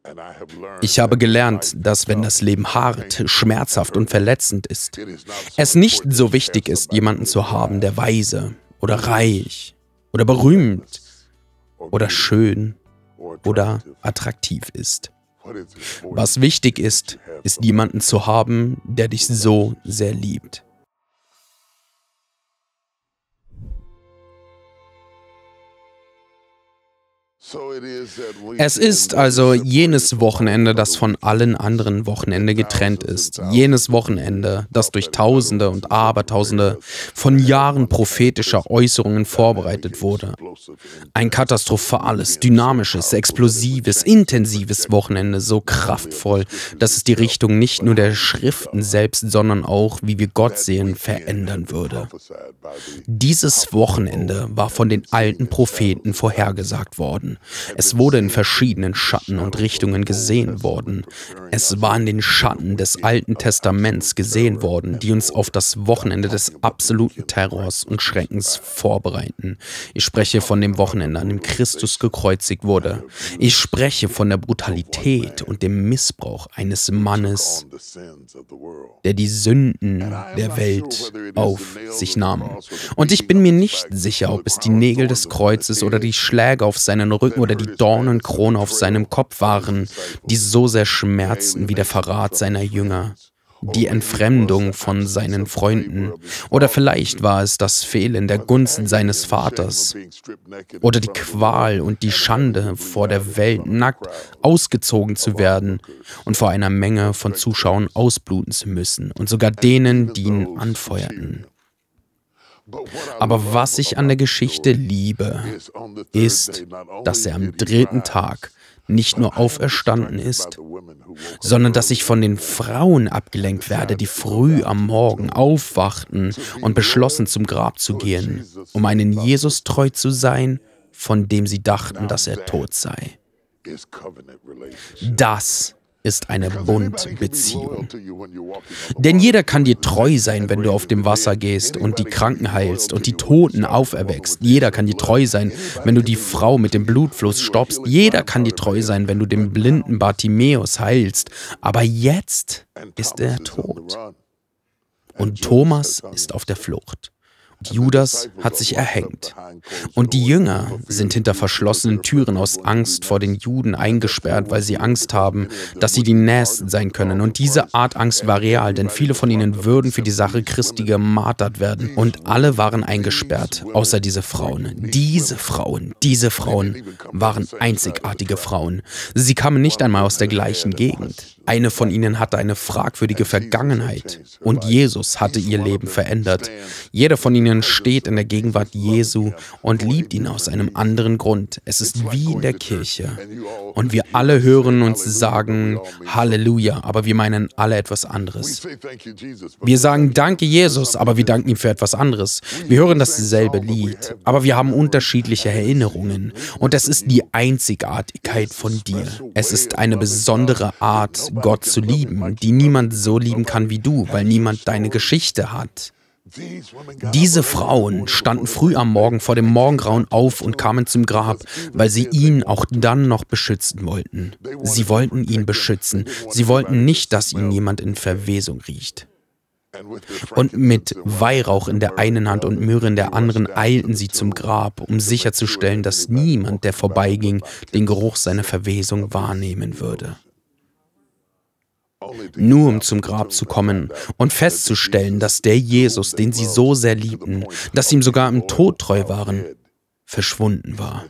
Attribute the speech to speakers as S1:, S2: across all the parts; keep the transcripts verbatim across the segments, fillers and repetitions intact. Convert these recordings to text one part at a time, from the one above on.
S1: Ich habe gelernt, dass wenn das Leben hart, schmerzhaft und verletzend ist, es nicht so wichtig ist, jemanden zu haben, der weise oder reich oder berühmt oder schön oder attraktiv ist. Was wichtig ist, ist jemanden zu haben, der dich so sehr liebt. Es ist also jenes Wochenende, das von allen anderen Wochenenden getrennt ist. Jenes Wochenende, das durch Tausende und Abertausende von Jahren prophetischer Äußerungen vorbereitet wurde. Ein katastrophales, dynamisches, explosives, intensives Wochenende, so kraftvoll, dass es die Richtung nicht nur der Schriften selbst, sondern auch, wie wir Gott sehen, verändern würde. Dieses Wochenende war von den alten Propheten vorhergesagt worden. Es wurde in verschiedenen Schatten und Richtungen gesehen worden. Es war in den Schatten des Alten Testaments gesehen worden, die uns auf das Wochenende des absoluten Terrors und Schreckens vorbereiten. Ich spreche von dem Wochenende, an dem Christus gekreuzigt wurde. Ich spreche von der Brutalität und dem Missbrauch eines Mannes, der die Sünden der Welt auf sich nahm. Und ich bin mir nicht sicher, ob es die Nägel des Kreuzes oder die Schläge auf seinen Rücken oder die Dornenkrone auf seinem Kopf waren, die so sehr schmerzten wie der Verrat seiner Jünger, die Entfremdung von seinen Freunden, oder vielleicht war es das Fehlen der Gunst seines Vaters, oder die Qual und die Schande, vor der Welt nackt ausgezogen zu werden und vor einer Menge von Zuschauern ausbluten zu müssen, und sogar denen, die ihn anfeuerten. Aber was ich an der Geschichte liebe, ist, dass er am dritten Tag nicht nur auferstanden ist, sondern dass ich von den Frauen abgelenkt werde, die früh am Morgen aufwachten und beschlossen, zum Grab zu gehen, um einen Jesus treu zu sein, von dem sie dachten, dass er tot sei. Das ist eine Bundbeziehung. Denn jeder kann dir treu sein, wenn du auf dem Wasser gehst und die Kranken heilst und die Toten auferweckst. Jeder kann dir treu sein, wenn du die Frau mit dem Blutfluss stoppst. Jeder kann dir treu sein, wenn du den blinden Bartimäus heilst. Aber jetzt ist er tot. Und Thomas ist auf der Flucht. Judas hat sich erhängt. Und die Jünger sind hinter verschlossenen Türen aus Angst vor den Juden eingesperrt, weil sie Angst haben, dass sie die Nächsten sein können. Und diese Art Angst war real, denn viele von ihnen würden für die Sache Christi gemartert werden. Und alle waren eingesperrt, außer diese Frauen. Diese Frauen, diese Frauen waren einzigartige Frauen. Sie kamen nicht einmal aus der gleichen Gegend. Eine von ihnen hatte eine fragwürdige Vergangenheit. Und Jesus hatte ihr Leben verändert. Jeder von ihnen steht in der Gegenwart Jesu und liebt ihn aus einem anderen Grund. Es ist wie in der Kirche. Und wir alle hören uns sagen Halleluja, aber wir meinen alle etwas anderes. Wir sagen Danke Jesus, aber wir danken ihm für etwas anderes. Wir hören dasselbe Lied, aber wir haben unterschiedliche Erinnerungen. Und es ist die Einzigartigkeit von dir. Es ist eine besondere Art, Gott zu lieben, die niemand so lieben kann wie du, weil niemand deine Geschichte hat. Diese Frauen standen früh am Morgen vor dem Morgengrauen auf und kamen zum Grab, weil sie ihn auch dann noch beschützen wollten. Sie wollten ihn beschützen. Sie wollten nicht, dass ihn jemand in Verwesung riecht. Und mit Weihrauch in der einen Hand und Myrrhe in der anderen eilten sie zum Grab, um sicherzustellen, dass niemand, der vorbeiging, den Geruch seiner Verwesung wahrnehmen würde. Nur um zum Grab zu kommen und festzustellen, dass der Jesus, den sie so sehr liebten, dass sie ihm sogar im Tod treu waren, verschwunden war.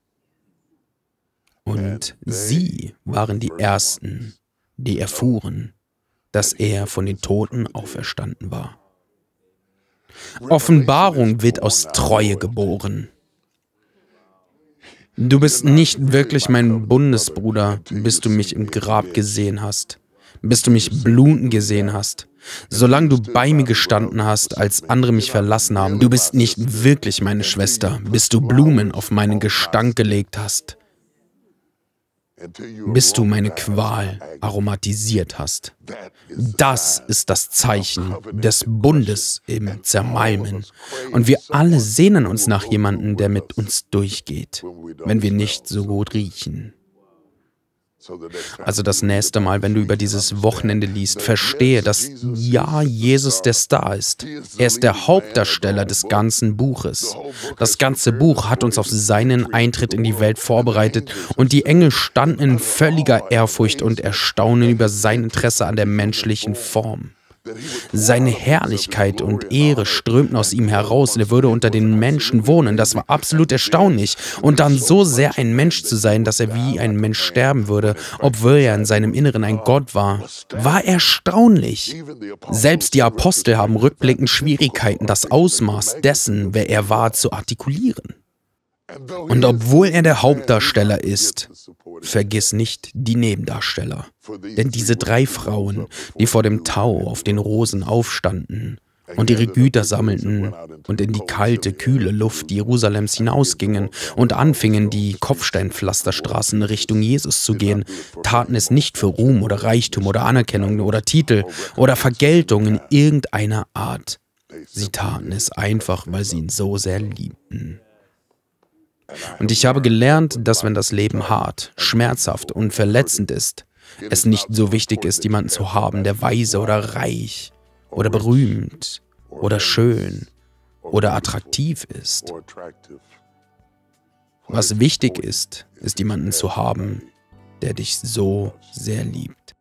S1: Und sie waren die Ersten, die erfuhren, dass er von den Toten auferstanden war. Offenbarung wird aus Treue geboren. Du bist nicht wirklich mein Bundesbruder, bis du mich im Grab gesehen hast. Bis du mich bluten gesehen hast. Solange du bei mir gestanden hast, als andere mich verlassen haben, du bist nicht wirklich meine Schwester, bis du Blumen auf meinen Gestank gelegt hast. Bis du meine Qual aromatisiert hast. Das ist das Zeichen des Bundes im Zermalmen. Und wir alle sehnen uns nach jemandem, der mit uns durchgeht, wenn wir nicht so gut riechen. Also das nächste Mal, wenn du über dieses Wochenende liest, verstehe, dass ja, Jesus der Star ist. Er ist der Hauptdarsteller des ganzen Buches. Das ganze Buch hat uns auf seinen Eintritt in die Welt vorbereitet und die Engel standen in völliger Ehrfurcht und Erstaunen über sein Interesse an der menschlichen Form. Seine Herrlichkeit und Ehre strömten aus ihm heraus und er würde unter den Menschen wohnen. Das war absolut erstaunlich. Und dann so sehr ein Mensch zu sein, dass er wie ein Mensch sterben würde, obwohl er in seinem Inneren ein Gott war, war erstaunlich. Selbst die Apostel haben rückblickend Schwierigkeiten, das Ausmaß dessen, wer er war, zu artikulieren. Und obwohl er der Hauptdarsteller ist, vergiss nicht die Nebendarsteller. Denn diese drei Frauen, die vor dem Tau auf den Rosen aufstanden und ihre Güter sammelten und in die kalte, kühle Luft Jerusalems hinausgingen und anfingen, die Kopfsteinpflasterstraßen in Richtung Jesus zu gehen, taten es nicht für Ruhm oder Reichtum oder Anerkennung oder Titel oder Vergeltung in irgendeiner Art. Sie taten es einfach, weil sie ihn so sehr liebten. Und ich habe gelernt, dass wenn das Leben hart, schmerzhaft und verletzend ist, es nicht so wichtig ist, jemanden zu haben, der weise oder reich oder berühmt oder schön oder attraktiv ist. Was wichtig ist, ist jemanden zu haben, der dich so sehr liebt.